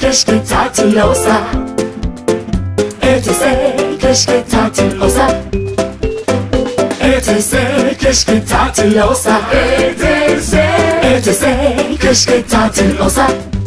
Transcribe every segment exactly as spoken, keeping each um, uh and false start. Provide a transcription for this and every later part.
keşke tatil olsa. E T S keşke tatil olsa. E T S keşke tatil olsa. E T S E T S keşke tatil olsa.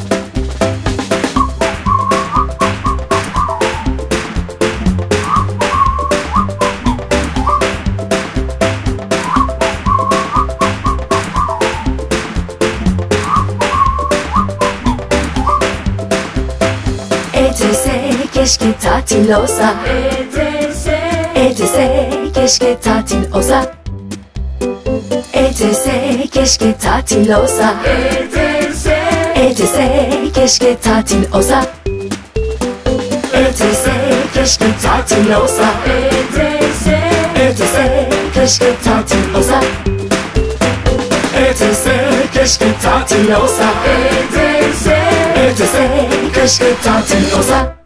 E T S keşke tatil olsa. E T S E T S keşke tatil olsa. E T S keşke tatil olsa. E T S E T S keşke tatil olsa. E T S keşke tatil olsa. E T S E T S keşke tatil olsa. E T S keşke tatil olsa. E T S E T S keşke tatil olsa.